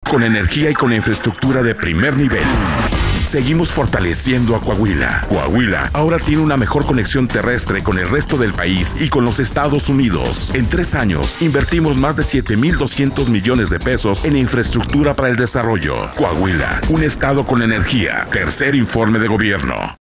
con energía y con infraestructura de primer nivel. Seguimos fortaleciendo a Coahuila. Coahuila ahora tiene una mejor conexión terrestre con el resto del país y con los Estados Unidos. En 3 años, invertimos más de 7,200 millones de pesos en infraestructura para el desarrollo. Coahuila, un estado con energía. Tercer informe de gobierno.